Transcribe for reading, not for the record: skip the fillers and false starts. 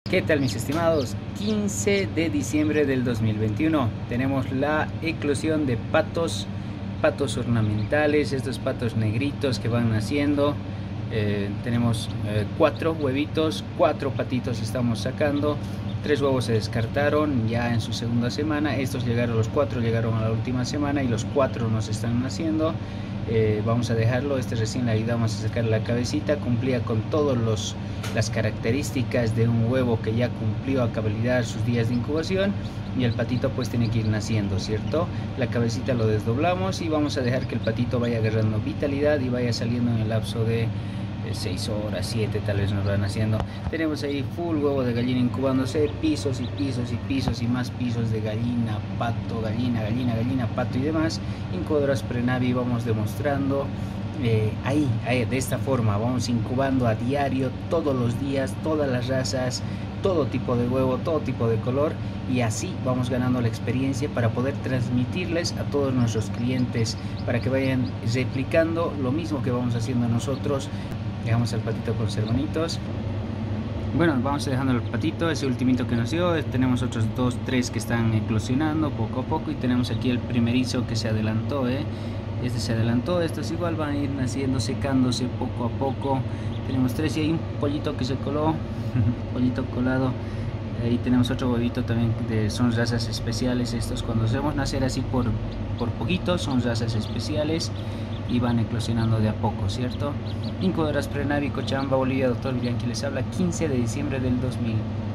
¿Qué tal, mis estimados? 15 de diciembre del 2021 tenemos la eclosión de patos ornamentales, estos patos negritos que van naciendo. Tenemos 4 huevitos, 4 patitos estamos sacando. 3 huevos se descartaron ya en su segunda semana. Los 4 llegaron a la última semana y los 4 nos están naciendo. Vamos a dejarlo. Recién le ayudamos a sacar la cabecita. Cumplía con todas las características de un huevo que ya cumplió a cabalidad sus días de incubación, y el patito pues tiene que ir naciendo, ¿cierto? La cabecita lo desdoblamos y vamos a dejar que el patito vaya agarrando vitalidad y vaya saliendo en el lapso de 6 horas, 7 tal vez nos van haciendo. Tenemos ahí full huevo de gallina incubándose, pisos y pisos y pisos y más pisos de gallina, pato, gallina, pato y demás. Incubadoras Prenavi vamos demostrando. Ahí, de esta forma vamos incubando a diario, todos los días, todas las razas, todo tipo de huevo, todo tipo de color, y así vamos ganando la experiencia para poder transmitirles a todos nuestros clientes para que vayan replicando lo mismo que vamos haciendo nosotros. Dejamos al patito con sus hermanitos. Bueno, vamos dejando el patito, ese ultimito que nos dio. Tenemos otros 2, 3 que están eclosionando poco a poco, y tenemos aquí el primerizo que se adelantó. Este se adelantó, estos igual van a ir naciendo, secándose poco a poco. Tenemos 3 y hay un pollito que se coló, pollito colado. Ahí tenemos otro huevito también, son razas especiales estos. Cuando hacemos nacer así por poquito, son razas especiales y van eclosionando de a poco, ¿cierto? Incubadoras Prenavi, Cochabamba, Bolivia. Doctor Bianchi les habla. 15 de diciembre del 2000.